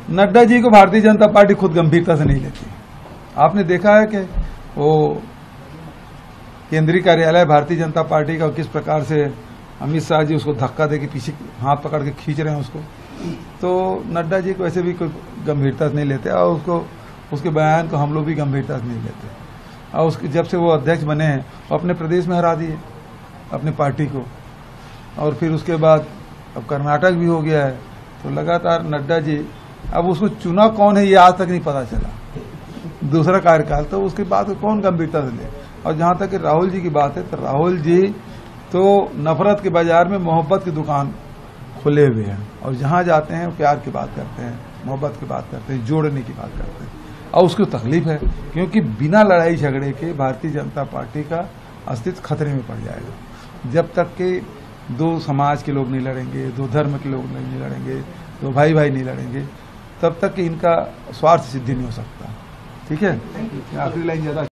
नड्डा जी को भारतीय जनता पार्टी खुद गंभीरता से नहीं लेती। आपने देखा है कि वो केंद्रीय कार्यालय भारतीय जनता पार्टी का किस प्रकार से अमित शाह जी उसको धक्का दे के पीछे हाथ पकड़ के खींच रहे हैं उसको। तो नड्डा जी को ऐसे भी कोई गंभीरता से नहीं लेते और उसके बयान को हम लोग भी गंभीरता से नहीं लेते। और उसके जब से वो अध्यक्ष बने हैं वो अपने प्रदेश में हरा दिए अपने पार्टी को, और फिर उसके बाद अब कर्नाटक भी हो गया है। तो लगातार नड्डा जी, अब उसको चुना कौन है ये आज तक नहीं पता चला, दूसरा कार्यकाल, तो उसके बाद कौन गंभीरता से ले। और जहां तक राहुल जी की बात है, तो राहुल जी तो नफरत के बाजार में मोहब्बत की दुकान खुले हुए हैं, और जहां जाते हैं प्यार की बात करते हैं, मोहब्बत की बात करते हैं, जोड़ने की बात करते हैं। और उसको तकलीफ है क्योंकि बिना लड़ाई झगड़े के भारतीय जनता पार्टी का अस्तित्व खतरे में पड़ जाएगा। जब तक कि दो समाज के लोग नहीं लड़ेंगे, दो धर्म के लोग नहीं लड़ेंगे, दो भाई भाई नहीं लड़ेंगे, तब तक कि इनका स्वार्थ सिद्धि नहीं हो सकता। ठीक है, आखिरी लाइन ज्यादा